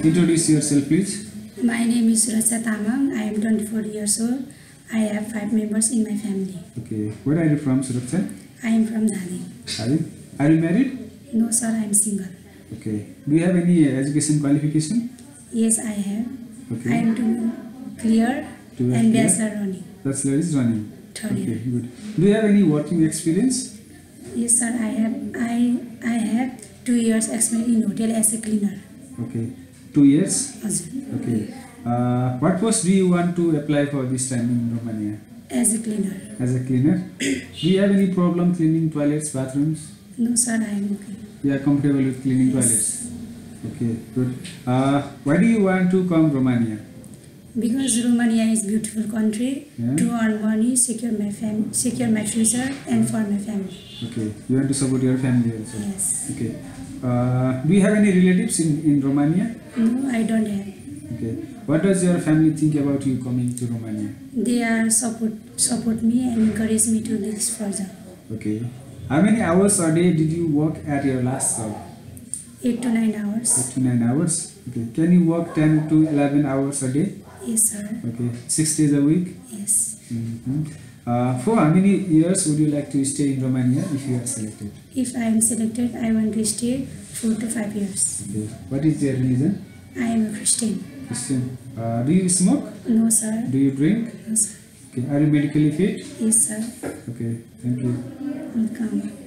Introduce yourself, please. My name is Suracha Tamang. I am 24 years old. I have 5 members in my family. Okay. Where are you from, Suracha? I am from Dhali. Are you married? No sir, I am single. Okay. Do you have any education qualification? Yes, I have. Okay. I am to clear and bachelor running. Bachelor is running. Third year. Okay, good. Do you have any working experience? Yes sir, I have. I have 2 years experience in hotel as a cleaner. Okay. 2 years? Also, Okay. What post do you want to apply for this time in Romania? as a cleaner. As a cleaner? Do you have any problem cleaning toilets, bathrooms? No sir, I am okay. You are comfortable with cleaning Yes. toilets? Okay, good. Why do you want to come Romania? Because Romania is beautiful country. Yeah. To earn money, secure my future, and for my family. Okay, you want to support your family also? Yes. Okay. Do you have any relatives in Romania? No, I don't have. Okay. What does your family think about you coming to Romania? They are support me and encourage me to live further. Okay. How many hours a day did you work at your last job? 8 to 9 hours. 8 to 9 hours. Okay. Can you work 10 to 11 hours a day? Yes, sir. Okay. 6 days a week? Yes. For how many years would you like to stay in Romania if you are selected? If I am selected, I want to stay 4 to 5 years. Okay. What is your religion? I am a Christian. Christian. Do you smoke? No, sir. Do you drink? No, sir. Okay. Are you medically fit? Yes, sir. Okay. Thank you. Welcome.